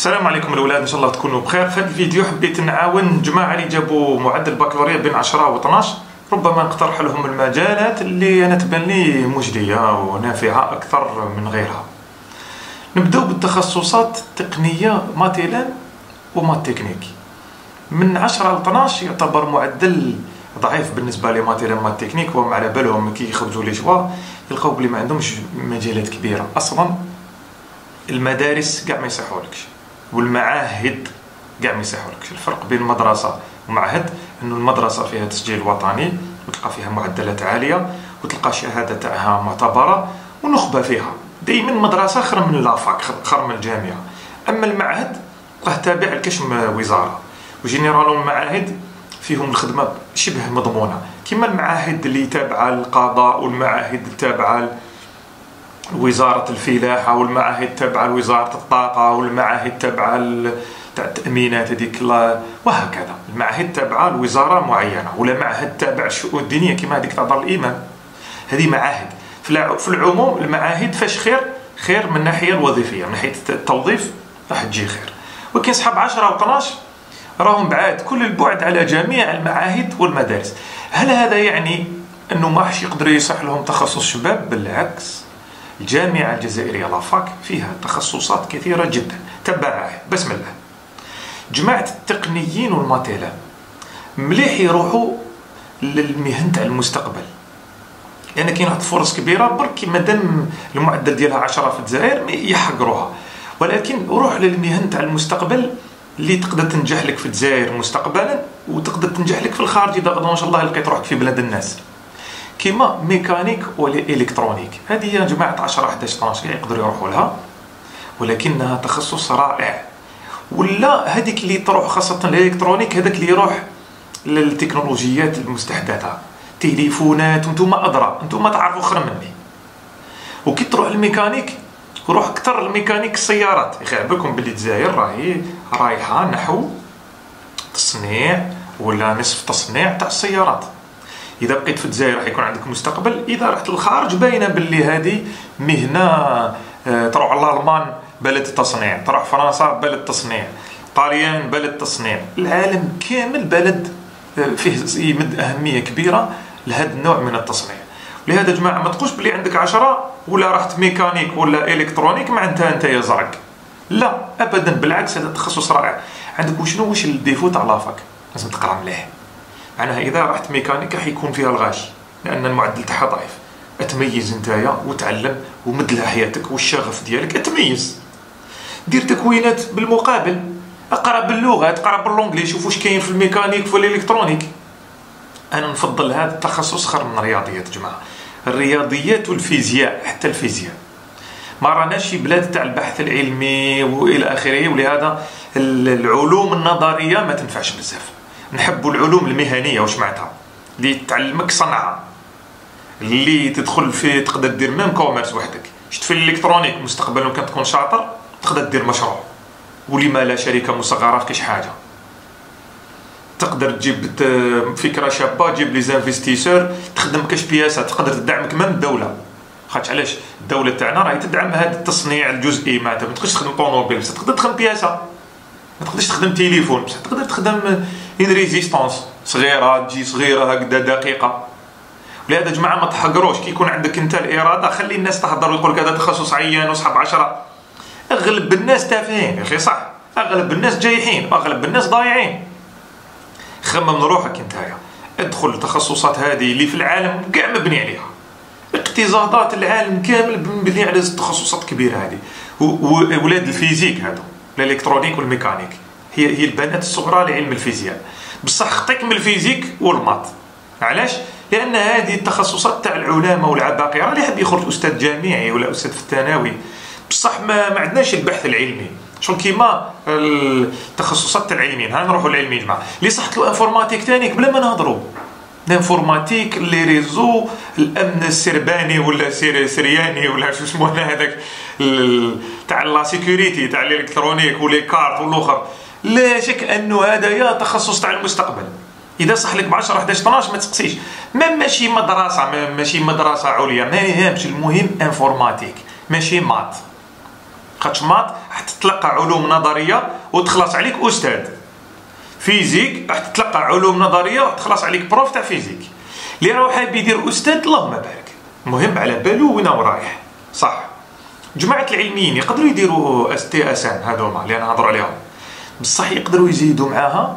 السلام عليكم الاولاد، ان شاء الله تكونوا بخير. في هذا الفيديو حبيت نعاون الجماعه اللي جابوا معدل بكالوريا بين 10 و 12. ربما نقترح لهم المجالات اللي انا تبان لي مجديه ونافعه اكثر من غيرها. نبداو بالتخصصات التقنيه مثلا ومات تكنيك. من 10 ل 12 يعتبر معدل ضعيف بالنسبه لي مثلا مات تكنيك، وهم على بالهم كي يخرجوا لي جوا يلقاو بلي ما عندهمش مجالات كبيره. اصلا المدارس كاع ما يصحولكش، والمعاهد كاع ما يصحولكش. الفرق بين المدرسه ومعهد انه المدرسه فيها تسجيل وطني وتلقى فيها معدلات عاليه وتلقى شهاده تاعها معتبره ونخبه فيها. دائما مدرسه خير من لافاك، خير من الجامعه. اما المعهد راه تابع لكشم وزاره، وجينيرالون المعاهد فيهم الخدمه شبه مضمونه، كما المعاهد اللي تابعه للقضاء والمعاهد التابعه وزارة الفلاحة والمعاهد تابعة لوزارة الطاقة والمعاهد تابعة تاع التأمينات هذيك وهكذا. المعاهد تابعة لوزارة معينة، ولا معهد تابع الشؤون الدينية كما هذيك تاع دار الإيمان. هذه معاهد. في العموم المعاهد فاش خير من الناحية الوظيفية، من ناحية التوظيف راح تجي خير. ولكن صحاب 10 و 12 راهم بعاد كل البعد على جميع المعاهد والمدارس. هل هذا يعني أنه ما حش يقدروا يصح لهم تخصص شباب؟ بالعكس، الجامعة الجزائرية لافاك فيها تخصصات كثيرة جدا. تبعها بسم الله. جماعة التقنيين والماتيلا مليح يروحوا للمهن تاع المستقبل، لأن كاين واحد فرص كبيرة. برك مادام المعدل ديالها 10 في الجزائر يحقروها، ولكن روح للمهن تاع المستقبل اللي تقدر تنجح لك في الجزائر مستقبلا وتقدر تنجح لك في الخارج إذا غدا إن شاء الله لقيت روحك في بلاد الناس، كيما ميكانيك ولا الكترونيك. هذه يا جماعه 10 11 12 يقدروا يروحوا لها، ولكنها تخصص رائع. ولا هذيك اللي تروح خاصه الالكترونيك، هذاك اللي يروح للتكنولوجيات المستحدثه، تليفونات، وانتم ادرى، انتم تعرفوا خير مني. وكي تروح للميكانيك روح اكثر لميكانيك السيارات. يخيب بالكم بلي الجزائر راهي رايحه نحو تصنيع ولا نصف تصنيع تاع السيارات. إذا بقيت في الجزائر راح يكون عندك مستقبل، إذا رحت للخارج باينة باللي هذه مهنة. تروح لألمان بلد التصنيع، تروح فرنسا بلد التصنيع، طاليان بلد التصنيع، العالم كامل بلد فيه يمد أهمية كبيرة لهذا النوع من التصنيع. ولهذا جماعة ما تقولش بلي عندك 10 ولا رحت ميكانيك ولا إلكترونيك معناتها أنت يا زرق. لا أبدا، بالعكس هذا تخصص رائع. عندك واش الديفو تاع لافاك؟ لازم تقرا مليح. معناها إذا رحت ميكانيكا حيكون فيها الغاش لأن المعدل تاعها ضعيف. أتميز نتايا وتعلم ومد لها حياتك والشغف ديالك، أتميز. دير تكوينات بالمقابل، أقرأ باللغات، أقرأ باللونجلي، شوف واش كاين في الميكانيك في الإلكترونيك. أنا نفضل هذا التخصص خير من الرياضيات جماعة. الرياضيات والفيزياء، حتى الفيزياء ما راناش في بلاد تاع البحث العلمي وإلى آخره، ولهذا العلوم النظرية ما تنفعش بزاف. نحبوا العلوم المهنيه. واش معناتها؟ اللي تعلمك صنعه، اللي تدخل في تقدر دير ميم كوميرس وحدك. شفت في الالكترونيك مستقبلا كان تكون شاطر تقدر دير مشروع، ولما لا شركه مصغره في كاش حاجه. تقدر تجيب فكره شابه، تجيب لي زانفستيسور تخدم كاش بياسه، تقدر تدعمك من الدوله. خاطش علاش الدوله تاعنا راهي تدعم هذا التصنيع الجزئي. معناتها ما تقدرش تخدم طوموبيل بس تقدر تخدم بياسه، ما تقدرش تخدم تليفون بس تقدر تخدم ان ريزيستانس صغيره، تجي صغيره هكذا دقيقه. ولهذا جماعه ما تحقروش. كي يكون عندك انت الاراده خلي الناس تهضر ويقول لك هذا تخصص عيان وصحاب 10. اغلب الناس تافهين يا اخي، صح؟ اغلب الناس جايحين، اغلب الناس ضايعين. خمم روحك انتايا، ادخل التخصصات هذه اللي في العالم كاع مبني عليها. اقتصادات العالم كامل مبني على التخصصات الكبيره هذه. ولاد الفيزيك هذو، الالكترونيك والميكانيك، هي البنات الصغرى لعلم الفيزياء. بصح خطيك من الفيزيك والمات. علاش؟ لان هذه التخصصات تاع العلماء والعباقره اللي يحب يخرج استاذ جامعي ولا استاذ في الثانوي، بصح ما عندناش البحث العلمي. شغل كيما التخصصات تاع العلميين. ها نروحوا للعلميين جماعه. اللي صحت له انفورماتيك ثاني بلا ما نهضروا، الانفورماتيك لي ريزو، الامن السرباني ولا سرياني ولا شو اسمه هذاك تاع لا سيكوريتي تاع الالكترونيك ولي كارت والاخر. لا شك انه هذا يا تخصص تاع المستقبل. اذا صح لك ب 10 11 12 ما تسقسيش، ماشي مدرسه عليا، ما يهمش. المهم انفورماتيك ماشي مات. خاطش مات راح تتلقى علوم نظريه وتخلص عليك استاذ. فيزيك راح تتلقى علوم نظريه وتخلص عليك بروف تاع فيزيك. اللي راه حاب يدير استاذ اللهم بارك، المهم على بالو وين رايح. صح جماعه العلميين يقدروا يديروا اس تي اس ام هذوما اللي انا نهضر عليهم، بصح يقدروا يزيدوا معاها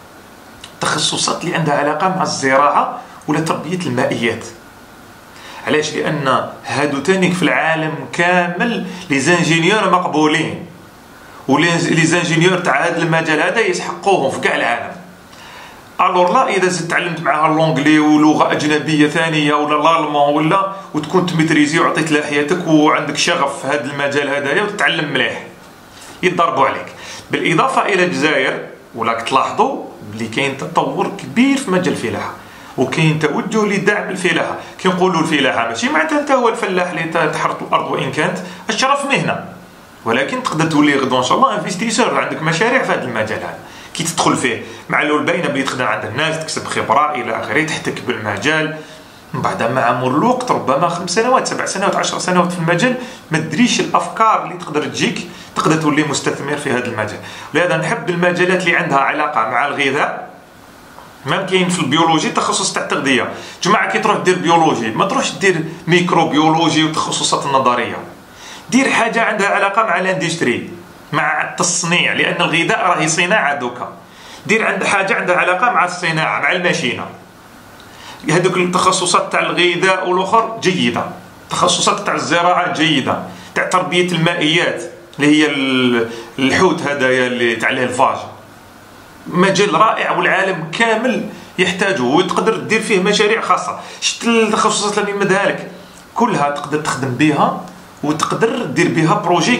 تخصصات اللي عندها علاقه مع الزراعه ولا تربيه المائيات. علاش؟ لان هادو تانيك في العالم كامل لي زانجينيور مقبولين، ولي زانجينيور تاع هذا المجال هذا يسحقوهم في كاع العالم. الور لا اذا زدت تعلمت معاها اللونجلي ولغه اجنبيه ثانيه ولا الالمان ولا وتكون تمتريزي وعطيت لحياتك وعندك شغف في هذا المجال هذايا وتتعلم مليح يضربوا عليك. بالاضافه الى الجزائر ولاك تلاحظوا بلي كاين تطور كبير في مجال الفلاحه وكاين توجه لدعم الفلاحه. كي نقولوا الفلاحه ماشي معناتها انت هو الفلاح اللي تحرث الارض، وان كانت الشرف مهنه، ولكن تقدر تولي غدوه ان شاء الله انفستيسور، عندك مشاريع في هذا المجال هذا كي تدخل فيه مع الاول باينه بلي تخدم عند الناس تكسب خبره الى اخره تحتك بالمجال. من بعد مع مرور الوقت ربما 5 سنوات 7 سنوات 10 سنوات في المجال ما تدريش الافكار اللي تقدر تجيك، تقدر تولي مستثمر في هذا المجال. لهذا نحب المجالات اللي عندها علاقه مع الغذاء. ما كاين في البيولوجي تخصص تاع التغذيه، جماعه كي تروح دير بيولوجي ما تروحش دير ميكروبيولوجي وتخصصات النظريه، دير حاجه عندها علاقه مع الاندستري مع التصنيع، لان الغذاء راهي صناعه دوكا. دير عند حاجه عندها علاقه مع الصناعه مع الماشينه. هذوك التخصصات تاع الغذاء والاخر جيده، تخصصات تاع الزراعه جيده، تاع تربيه المائيات اللي هي الحوت هذايا اللي تاع الفاج، مجال رائع والعالم كامل يحتاجه وتقدر دير فيه مشاريع خاصه. شفت التخصصات اللي نمدها لك كلها تقدر تخدم بها وتقدر دير بها بروجي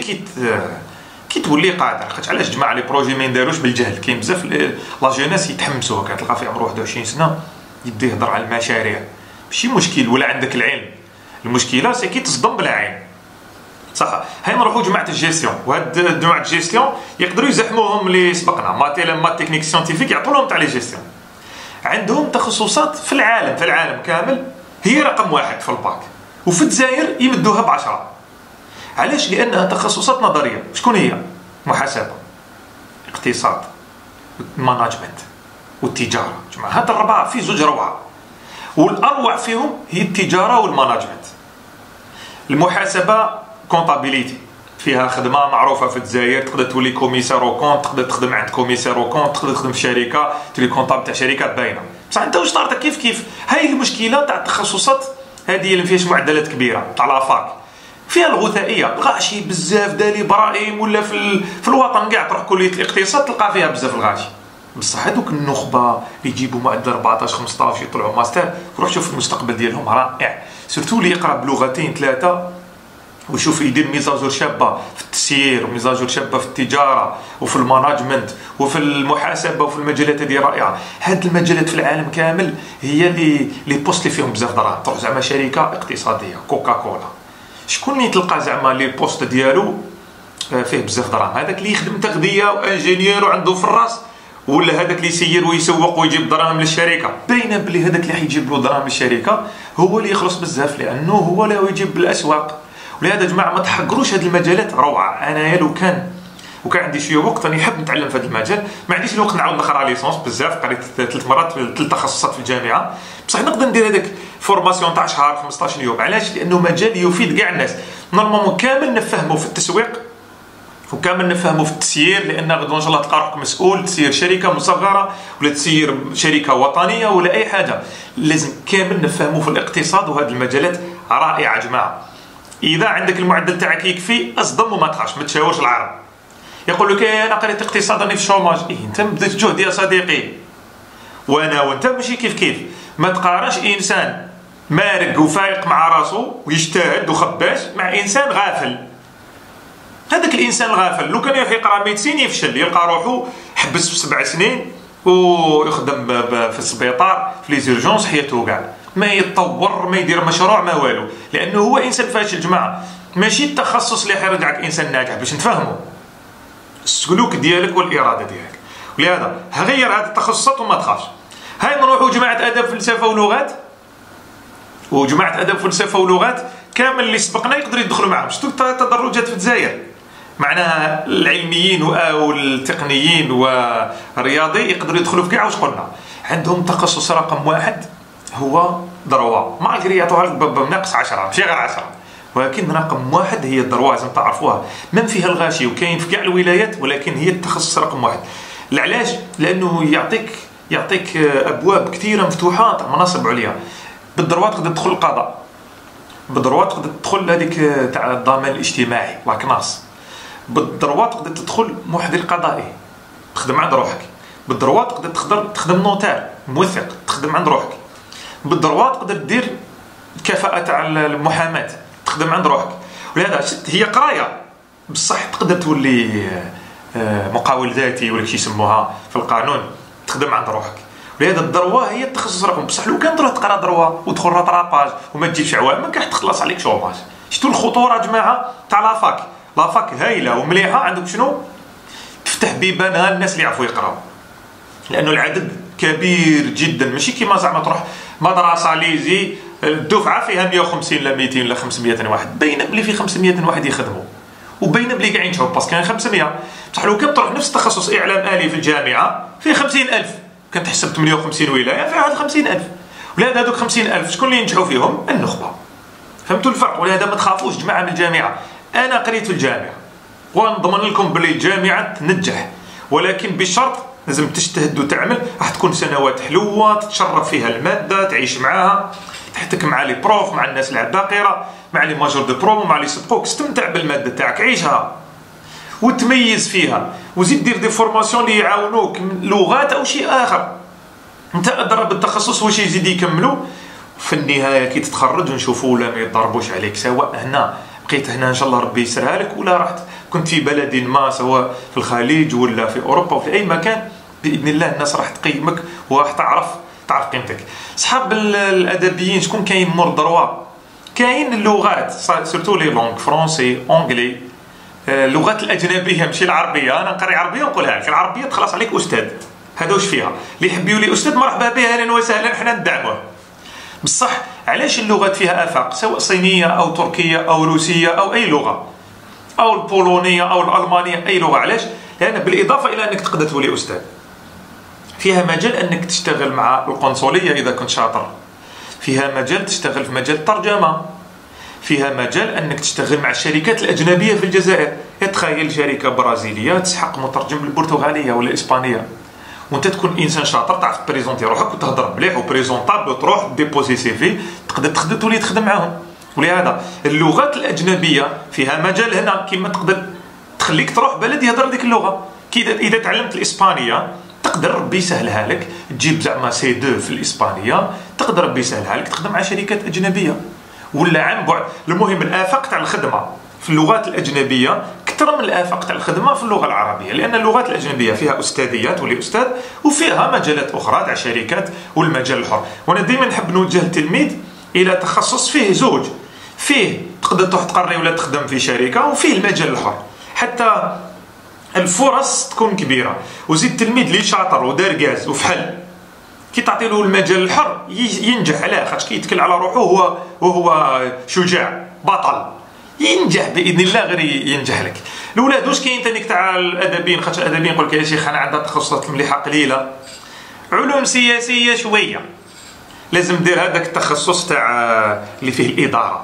كي تولي قادر. خاطر علاش جماعه لي بروجي ما ينداروش بالجهل؟ كاين بزاف لا جيناس يتحمسوا، كتلقى في عمره 21 سنه يبدا يهضر على المشاريع. ماشي مشكل ولا عندك العلم، المشكله سي كي تصدم بلا علم. صح. هاي نروحوا جماعه الجيستيون، وهاد جماعه الجيستيون يقدروا يزحموهم اللي سبقنا ما تكنيك سيانتيفيك يعطوا لهم تاع لي جيستيون. عندهم تخصصات في العالم كامل هي رقم 1 في الباك، وفي الجزائر يمدوها ب10. علاش؟ لانها تخصصات نظريه. شكون هي؟ محاسبه، اقتصاد، ماناجمنت والتجاره. جماعه هاد الربعه في زوج روعه، والاروع فيهم هي التجاره والماناجمنت. المحاسبه كونطابيليتي فيها خدمه معروفه في الجزائر، تقدر تولي كوميسار او كونت، تقدر تخدم عند كوميسار او كونت، تقدر تخدم في شركه تولي كونطابل تاع شركات باينه. بصح انت واش طارتك كيف هاي المشكله تاع التخصصات هذه اللي فيهاش معدلات كبيره تاع لافاك، فيها الغثائيه. الغاشي بزاف دالي برايم ولا في الوطن كاع تروح كليه الاقتصاد تلقى فيها بزاف الغاشي. بصح هذوك النخبه اللي يجيبوا معدل 14 15 يطلعوا ماستر، روح شوف المستقبل ديالهم رائع. سورتو اللي يقرا بلغتين 3 ويشوف يدير ميزاجور شابه في التسيير وميزاجور شابه في التجاره وفي الماناجمنت وفي المحاسبه وفي المجالات هذه رائعه. هاد المجالات في العالم كامل هي اللي بوست اللي فيهم بزاف دراهم. تروح زعما شركه اقتصاديه كوكا كولا، شكون اللي تلقى زعما لي بوست ديالو فيه بزاف دراهم؟ هذاك اللي يخدم تغذيه وانجينيور وعنده في الراس، ولا هذاك اللي يسير ويسوق ويجيب دراهم للشركه؟ باينه بلي هذاك اللي حيجيب له دراهم للشركه هو اللي يخلص بزاف، لانه هو اللي يجيب بالاسواق. ولهذا جماعه ما تحقروش هذه المجالات روعه. انا لو كان عندي شويه وقت راني نحب نتعلم في هذا المجال. ما عنديش الوقت نعاود نقرا ليسونس بزاف، قريت 3 مرات 3 تخصصات في الجامعه، بصح نقدر ندير هذاك فورماسيون تاع شهر 15 يوم. علاش؟ لانه مجال يفيد كاع الناس. نورمالمون كامل نفهمه في التسويق وكامل نفهمه في التسيير، لان غدوه ان شاء الله تلقى روحك مسؤول تسير شركه مصغره ولا تسير شركه وطنيه ولا اي حاجه. لازم كامل نفهمه في الاقتصاد، وهذه المجالات رائعه يا جماعه. اذا عندك المعدل تاعك يكفي اصدم وما تخافش، ما تشاورش العرب. يقول لك انا قريت اقتصاد راني في الشوماج. انت بديت جهد يا صديقي، وانا وانت ماشي كيف. ما تقارنش انسان مارق وفايق مع راسو ويجتهد وخباش مع انسان غافل. هذاك الانسان الغافل لو كان يروح يقرا ميديسين يفشل، يلقى روحو حبس في 7 سنين ويخدم في السبيطار في لي زيرجونس حياته كاع، ما يتطور ما يدير مشروع ما والو، لانه هو انسان فاشل. جماعه ماشي التخصص اللي حيرجعك انسان ناجح، باش نتفاهموا السلوك ديالك والاراده ديالك. ولهذا غير هذه التخصصات وما تخافش. هاي نروحوا جماعه ادب فلسفه ولغات، وجماعه ادب فلسفه ولغات كامل اللي سبقنا يقدروا يدخلوا معهم. شفتوا التدرجات في الجزائر معناها العلميين او التقنيين والرياضي يقدروا يدخلوا في كاع واش قلنا. عندهم تخصص رقم واحد هو دروا، مالغري يعطوها لك بناقص 10 ماشي غير 10، ولكن رقم واحد هي الدروا، لازم تعرفوها. من فيها الغاشي وكاين في كاع الولايات، ولكن هي التخصص رقم واحد. علاش؟ لانه يعطيك ابواب كثيره مفتوحه تاع مناصب عليا. بالدروا تقدر تدخل القضاء، بالدروا تقدر تدخل هذيك تاع الضمان الاجتماعي لاكناس، بالدروا تقدر تدخل محضر قضائي تخدم عند روحك، بالدروا تقدر تخدم نوتار موثق تخدم عند روحك، بالدروا تقدر دير الكفاءه تاع المحاماه تخدم عند روحك. ولهذا هي قرايه بصح تقدر تولي مقاول ذاتي ولا شي يسموها في القانون تخدم عند روحك. ولهذا الدروا هي التخصص رقم. بصح لو كان تروح تقرا دروا وتدخل راتراباج وما تجيبش عوام ما كاع تخلص عليك شوماج. شفتوا الخطوره يا جماعه تاع لافاك هايله ومليحه. عندك شنو؟ تفتح بيبانها الناس اللي يعرفوا يقراو، لانه العدد كبير جدا. ماشي كيما زعما تروح مدرسه ليزي الدفعه فيها 150 لا 200 لا 500 واحد، باين بلي في 500 واحد يخدموا وباين بلي كاع ينجحوا باسكو كاين 500. بصح لو كان تروح نفس تخصص اعلام الي في الجامعه فيه 50,000، كانت تحسب 58 ولايه فيها هاد 50,000. ولهذا هذوك 50,000 شكون اللي ينجحوا فيهم؟ النخبه. فهمتوا الفرق؟ ولهذا ما تخافوش جماعه من الجامعه. انا قريت في الجامعه ونضمن لكم بلي الجامعه تنجح، ولكن بشرط لازم تجتهد وتعمل. راح تكون سنوات حلوه تتشرف فيها الماده، تعيش معاها، تحتك مع لي بروف، مع الناس العباقره، مع لي ماجور دو برومو، مع لي سبقوك. استمتع بالماده تاعك، عيشها وتميز فيها، وزيد دير دي فورماسيون اللي يعاونوك لغات او شيء اخر. انت ادرى بالتخصص واش يزيد يكملوا في النهايه كي تتخرج ونشوفوا ولا ما يضربوش عليك، سواء هنا بقيت هنا ان شاء الله ربي يسرها لك، ولا رحت كنت في بلد ما سواء في الخليج ولا في اوروبا وفي اي مكان، باذن الله الناس راح تقيمك وراح تعرف قيمتك. صحاب الادبيين شكون كاين مور دروا؟ كاين اللغات سورتو لي لونغ فرونسي اونغلي، اللغات الاجنبيه ماشي العربيه. انا نقري عربيه ونقولها لك، العربيه تخلص عليك استاذ، هذا واش فيها. اللي يحب يولي استاذ مرحبا به، اهلا وسهلا، حنا ندعموه. بصح علاش اللغات فيها افاق، سواء صينيه او تركيه او روسيه او اي لغه، او البولونيه او الالمانيه، اي لغه. علاش؟ لان بالاضافه الى انك تقدر تولي استاذ، فيها مجال انك تشتغل مع القنصليه اذا كنت شاطر، فيها مجال تشتغل في مجال الترجمه، فيها مجال انك تشتغل مع الشركات الاجنبيه في الجزائر. تخيل شركه برازيليه تسحق مترجم بالبرتغاليه ولا الاسبانيه، وانت تكون انسان شاطر تعرف بريزونتي روحك وتهضر مليح وبريزونطابل، وتروح ديبوزي سي في تقدر تولي تخدم معاهم. ولهذا اللغات الاجنبيه فيها مجال هنا، كيما تقدر تخليك تروح بلد يهضر ديك اللغه. اذا تعلمت الاسبانيه تقدر ربي يسهلها لك، تجيب زعما سي 2 في الاسبانيه، تقدر ربي يسهلها لك تخدم مع شركات اجنبيه ولا عن بعد. المهم الافاق تاع الخدمه في اللغات الاجنبيه اكثر من الافاق تاع الخدمه في اللغه العربيه، لان اللغات الاجنبيه فيها استاذيات تولي استاذ، وفيها مجالات اخرى تاع شركات والمجال الحر. وانا دائما نحب نوجه التلميذ الى تخصص فيه زوج، فيه تقدر تروح تقري ولا تخدم في شركه، وفيه المجال الحر حتى الفرص تكون كبيره. وزيد التلميذ اللي شاطر ودار كاز وفحل، كي تعطي له المجال الحر ينجح. علاه؟ خاطر كي يتكل على روحه وهو شجاع بطل، ينجح باذن الله، غير ينجح لك. الاولاد واش كاين ثاني تاع الادبيين؟ خاطر الادبيين يقول لك يا شيخ انا عندها تخصصات مليحه قليله، علوم سياسيه شويه، لازم دير هذاك التخصص تاع اللي فيه الاداره.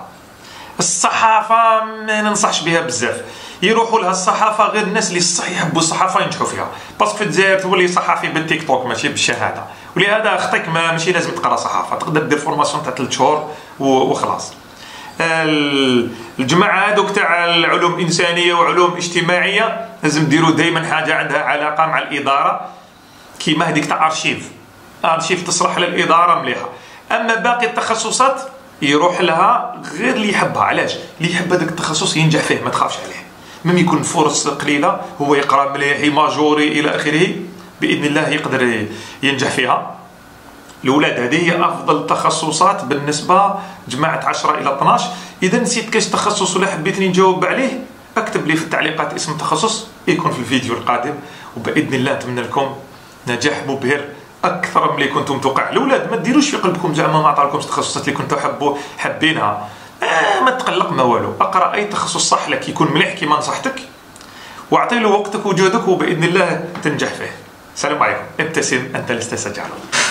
الصحافه ما ننصحش بها بزاف، يروحوا لها الصحافه غير الناس اللي صح يحبوا الصحافه ينجحوا فيها، باسكو في الجزائر تولي صحافي بالتيك توك ماشي بالشهاده. ولهذا اختك ماشي لازم تقرا صحافه، تقدر دير فورماسيون تاع 3 شهور وخلاص. الجماعه هذوك تاع العلوم الانسانيه وعلوم اجتماعيه لازم ديروا دائما حاجه عندها علاقه مع الاداره، كيما هذيك تاع ارشيف تصلح على الاداره مليحه. اما باقي التخصصات يروح لها غير اللي يحبها. علاش؟ اللي يحب هذاك التخصص ينجح فيه، ما تخافش عليه، مم يكون فرص قليله هو يقرا مليح يماجوري الى اخره، باذن الله يقدر ينجح فيها. الاولاد هذه هي افضل التخصصات بالنسبه جماعه 10 الى 12. اذا نسيت كاش تخصص ولا حبيتني نجاوب عليه اكتب لي في التعليقات اسم التخصص، يكون في الفيديو القادم. وباذن الله نتمنى لكم نجاح مبهر اكثر من اللي كنتم توقع. الاولاد ما ديروش في قلبكم زعما ما عطاكمش التخصصات اللي كنتوا حابينها، ما تقلق ما والو، اقرا اي تخصص صح لك يكون مليح كيما نصحتك واعطي له وقتك وجهدك وباذن الله تنجح فيه. السلام عليكم. ابتسم، انت لست ستجهل.